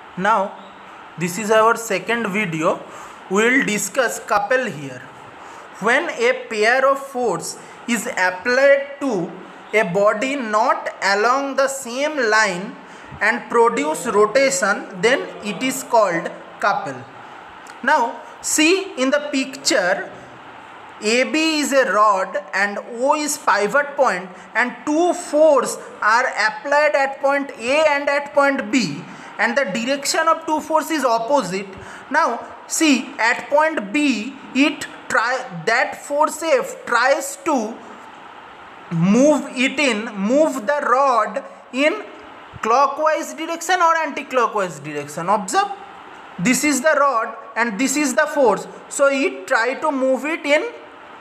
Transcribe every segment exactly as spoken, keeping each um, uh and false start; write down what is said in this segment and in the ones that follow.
Now this is our second video. We will discuss couple here. When a pair of force is applied to a body not along the same line and produce rotation, then it is called couple. Now see in the picture, A B is a rod and O is pivot point, and two force are applied at point A and at point B, and the direction of two force is opposite. Now see at point B, it try that force F tries to move it in move the rod in clockwise direction or anti-clockwise direction. Observe, this is the rod and this is the force, so it try to move it in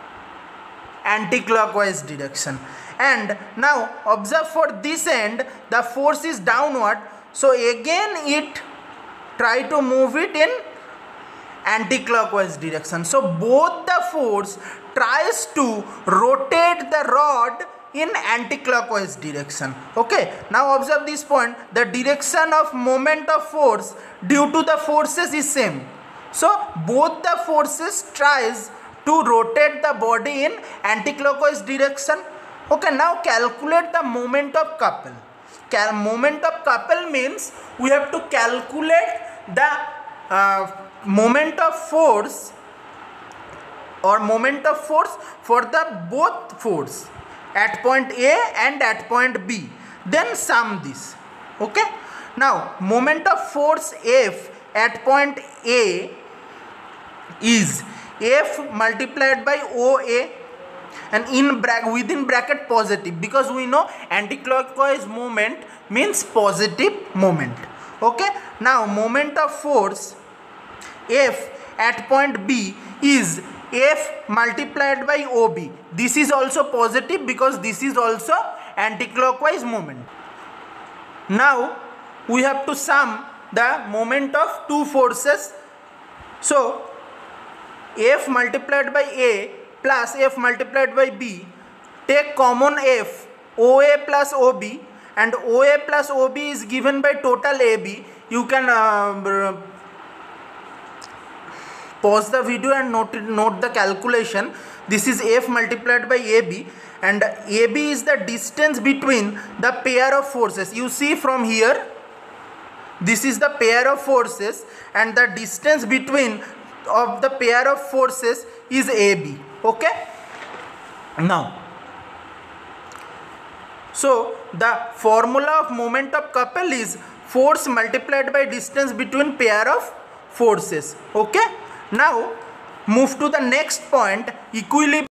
anti-clockwise direction. And now observe, for this end the force is downward, so again it try to move it in anti-clockwise direction. So both the force tries to rotate the rod in anti-clockwise direction. Okay, now observe this point, the direction of moment of force due to the forces is same, so both the forces tries to rotate the body in anti-clockwise direction. Okay, now calculate the moment of couple. Cal moment of couple means we have to calculate the uh, moment of force or moment of force for the both force at point A and at point B, then sum this. Okay, now moment of force F at point A is F multiplied by O A, and in bracket within bracket positive, because we know anti-clockwise moment means positive moment. Okay, now moment of force F at point B is F multiplied by O B. This is also positive because this is also anti-clockwise moment. Now we have to sum the moment of two forces. So F multiplied by A plus F multiplied by B, take common F, O A plus O B, and O A plus O B is given by total A B. You can uh, pause the video and note, note the calculation. This is F multiplied by A B, and A B is the distance between the pair of forces. You see from here, this is the pair of forces, and the distance between of the pair of forces is A B. Okay, now so the formula of moment of couple is force multiplied by distance between pair of forces. Okay, now move to the next point, equilibrium.